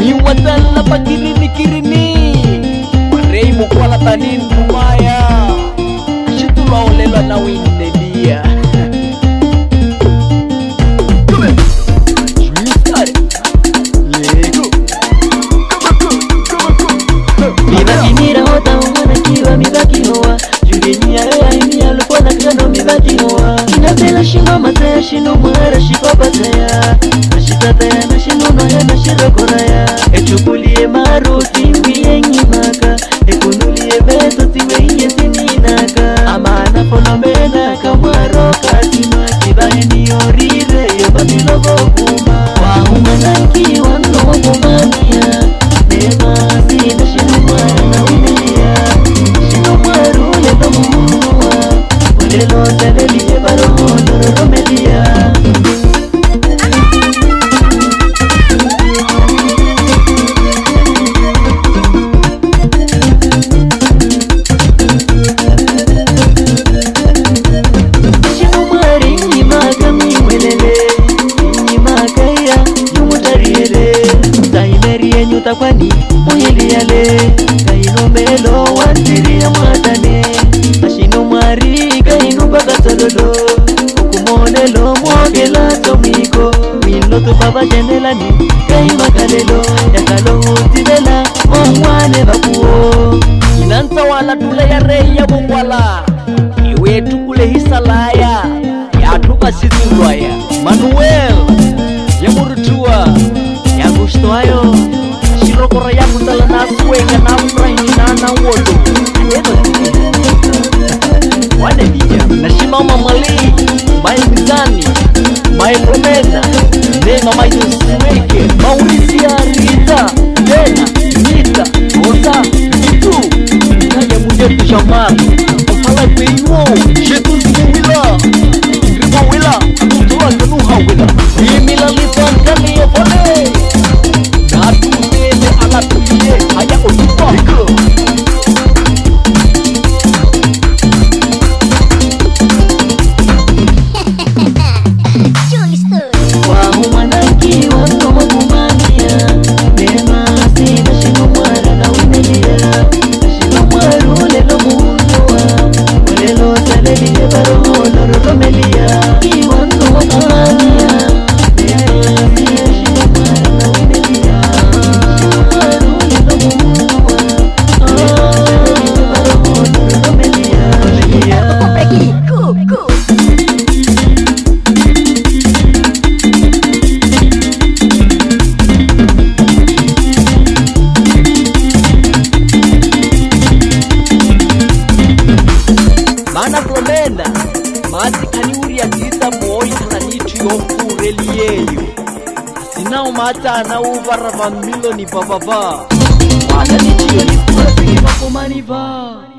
Iwatala pakirini Warei mukwala tanin kumaya Ashitula olelo na windelia Mibaki hota umana kiwa mibaki hoa Jureni ya rea imi ya lupona kano mibaki hoa Inapela shino mataya shino mwara shiko pataya Nashitataya na shino noya na shirokoraya Echukulie maru timbi yengi maka Ekunulie beto tiwe inye sininaka Amana fonomena kamwaro katima Kibahe ni orire yoba milogo kuma Wahumana kiwa no kumania Nema sina shino mwara na winelia Shino mwaru leto muwa Walelo telelie baroho loro melia Shino mwari njimaka miwelele Njimaka ya yumutariele Taimerie nyuta kwani Muyeliale Kaino melo wantiria mwatane Ashino mwari kaino bakasololo Okumonelo mwogela tomiko Miloto baba jenelani Kaima kalelo Yakalo utibela Mwangwane bakuo Inanta wala tula ya rei ya mukwala Iwe tukule hisalaya Ya tuka situlwaya Manuel Ya murutua Ya gustoayo Shirokora ya kutala na swega na fraini na na wodo Adedo tiki Wane dia Nashimama mali Mai mizani Mai promena Nema mai dusweke Maurisia Rita Dena Nita Osa Itu Kaya mujetu shamar Opala kwenyo Shetu wila Gribo wila Tuwa kenuha wila Imila lipan kali ya pole Natu tele ala tuye Haya otupa Wahumanaki wanomo kumania Nema sina shino mwara na winelia Shino mwaru lelo muunua Walelo telelie baroho loro melia Kiwanomo kumania Nema sina shino mwara na winelia Shino mwaru lelo muunua Walelo telelie baroho loro melia Mana Flomena Mati kaniuri ya tita moi Kananitu yokurelieyo Asinao mata na uvara familo ni bababa Wada ni chiyo ni kura sige makomani ba